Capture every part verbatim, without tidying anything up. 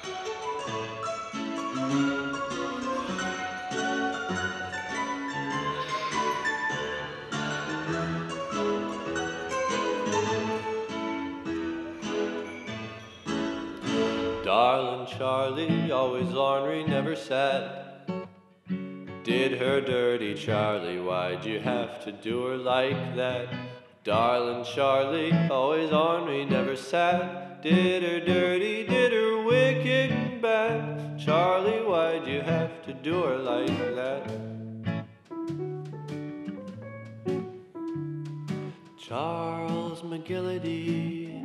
Darling Charlie, always ornery, never sad. Did her dirty, Charlie, why'd you have to do her like that? Darling Charlie, always ornery, never sad. Did her dirty, did her wicked and bad. Charlie, why'd you have to do her like that? Charles McGillity,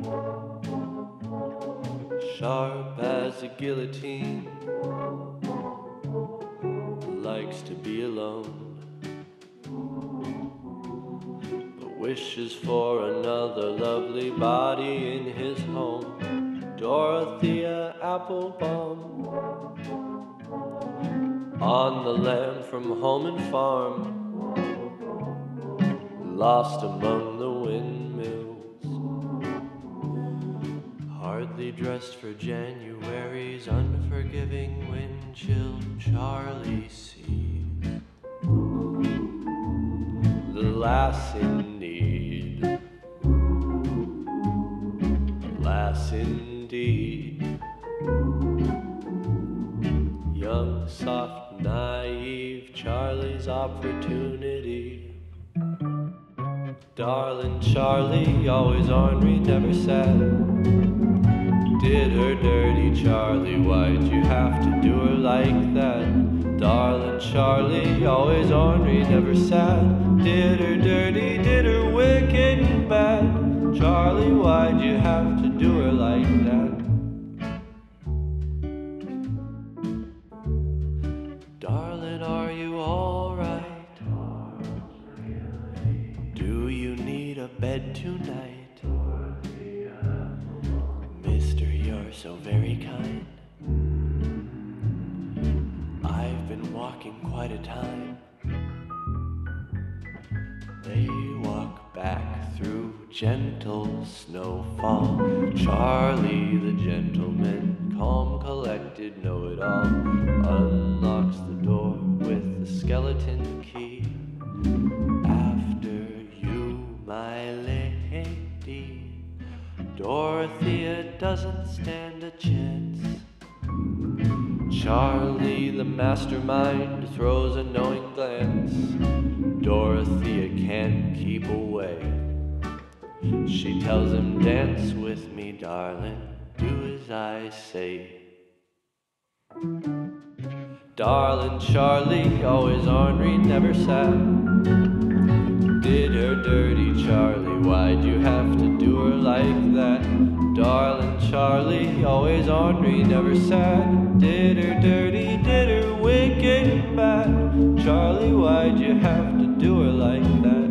sharp as a guillotine, likes to be alone, but wishes for another lovely body in his home. Dorothea Applebaum, on the lam from home and farm, lost among the windmills, hardly dressed for January's unforgiving wind chill. Charlie sees the lass in need, a lass indeed, young, soft, naive Charlie's opportunity. Darling Charlie, always ornery, never sad. Did her dirty, Charlie, why'd you have to do her like that? Darling Charlie, always ornery, never sad. Did her dirty, did her wicked and bad. Charlie, why'd you have to do her like that? Darling, are you alright? Do you need a bed tonight? Mister, you're so very kind. I've been walking quite a time. They walk back through gentle snowfall. Charlie, the gentleman, calm, collected, know-it-all, unlocks the door with the skeleton key. After you, my lady. Dorothea doesn't stand a chance. Charlie, the mastermind, throws a knowing glance. Dorothea can't keep away. She tells him, dance with me, darling, do as I say. Darling Charlie, always ornery, never sad. Did her dirty, Charlie, why'd you have to do her like that? Darling Charlie, always ornery, never sad. Did her dirty, did her wicked and bad. Charlie, why'd you have to do her like that?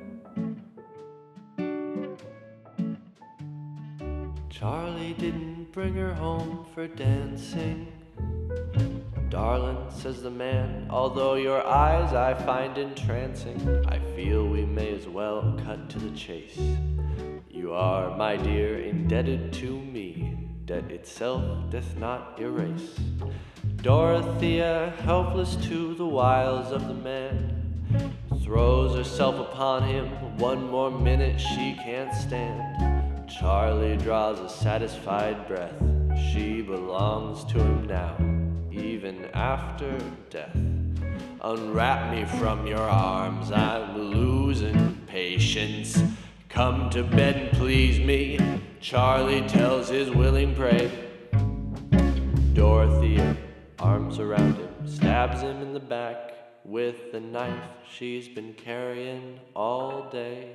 Charlie didn't bring her home for dancing. Darling, says the man, although your eyes I find entrancing, I feel we may as well cut to the chase. You are, my dear, indebted to me. Debt itself doth not erase. Dorothea, helpless to the wiles of the man, throws herself upon him. One more minute she can't stand. Charlie draws a satisfied breath. She belongs to him now, even after death. Unwrap me from your arms, I'm losing patience. Come to bed and please me, Charlie tells his willing prey. Dorothea, arms around him, stabs him in the back with the knife she's been carrying all day.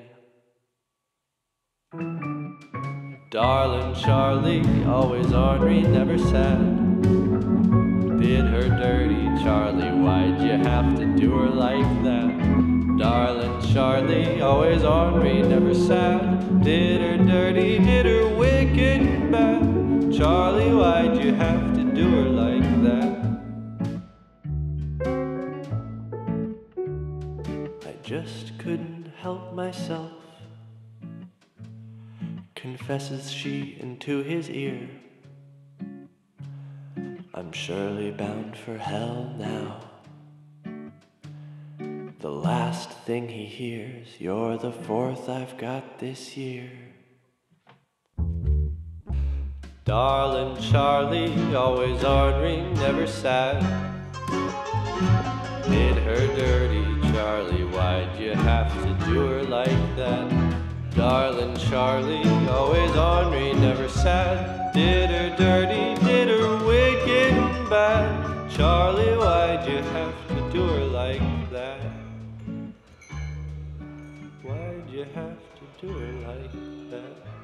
Darling Charlie, always ornery, never sad. Did her dirty, Charlie, why'd you have to do her like that? Darling Charlie, always ornery, never sad. Did her dirty, did her wicked and bad. Charlie, why'd you have to do her like that? I just couldn't help myself, confesses she into his ear. I'm surely bound for hell now. The last thing he hears, you're the fourth I've got this year. Darling Charlie, always ornery, never sad. Did her dirty, Charlie, why'd you have to do her like that? Darling Charlie, always ornery, never sad. Did her dirty, did her wicked and bad. Charlie, why'd you have to do her like that? Why'd you have to do her like that?